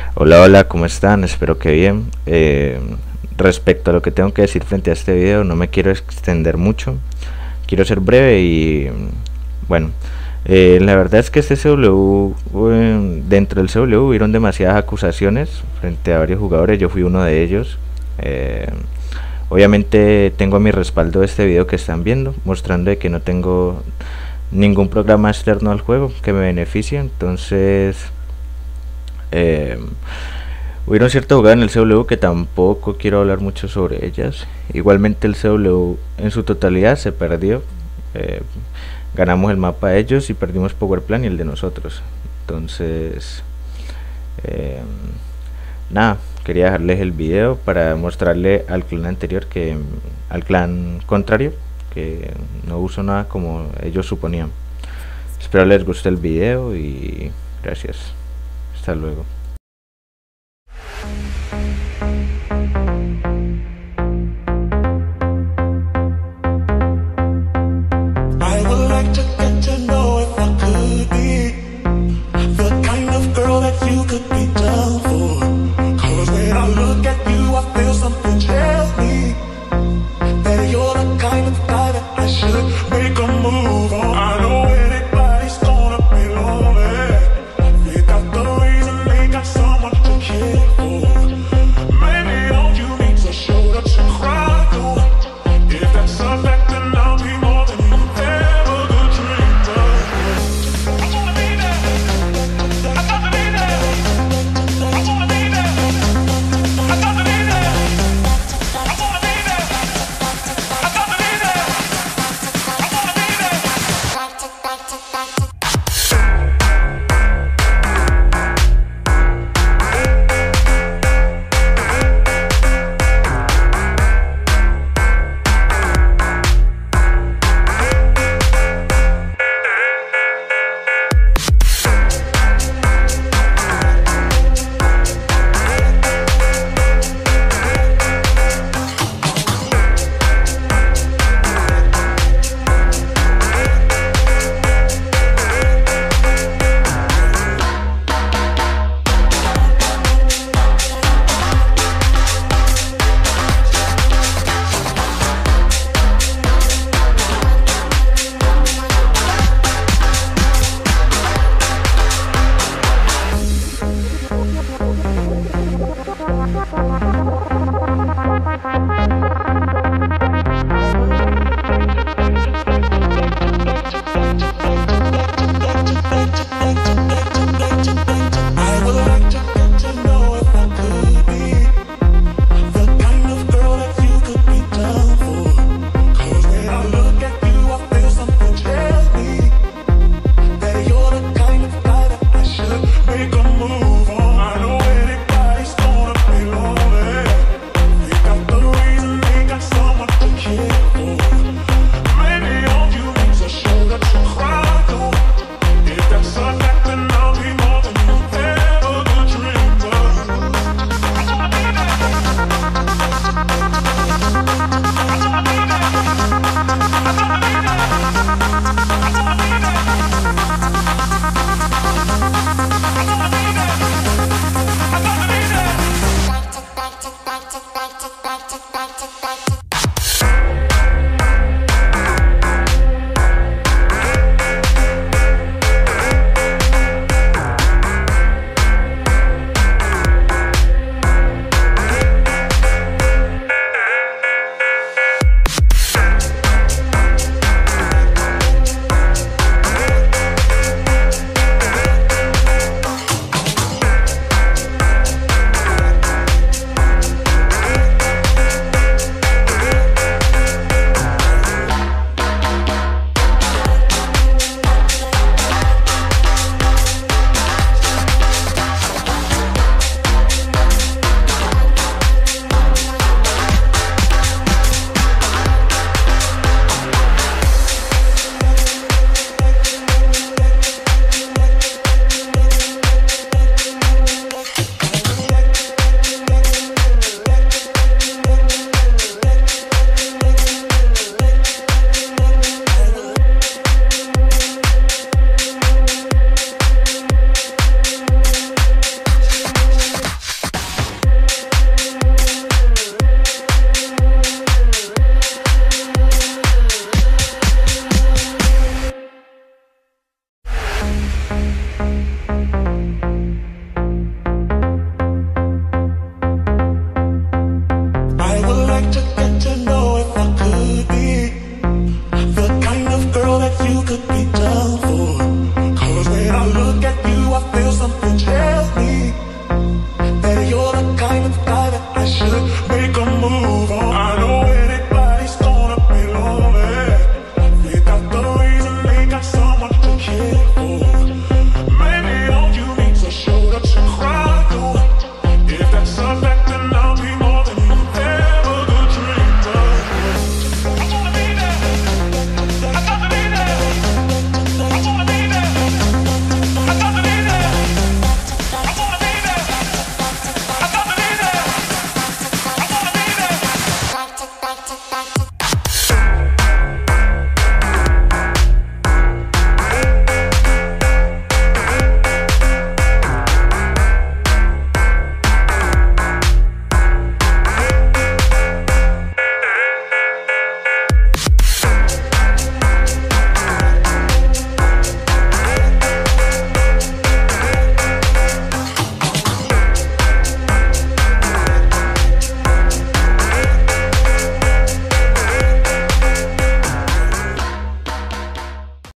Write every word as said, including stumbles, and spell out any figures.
Hola, hola, ¿cómo están? Espero que bien. Eh, respecto a lo que tengo que decir frente a este video, no me quiero extender mucho. Quiero ser breve y bueno, eh, la verdad es que este C W, eh, dentro del C W hubieron demasiadas acusaciones frente a varios jugadores. Yo fui uno de ellos. Eh, obviamente tengo mi respaldo de este video que están viendo, mostrando de que no tengo ningún programa externo al juego que me beneficie. Entonces eh, hubieron ciertas jugadas en el C W que tampoco quiero hablar mucho sobre ellas. Igualmente el C W en su totalidad se perdió. Eh, ganamos el mapa de ellos y perdimos Power Plan y el de nosotros. Entonces, eh, nada, quería dejarles el video para mostrarle al clan anterior que al clan contrario que no uso nada como ellos suponían. Espero les guste el video y gracias. Hasta luego.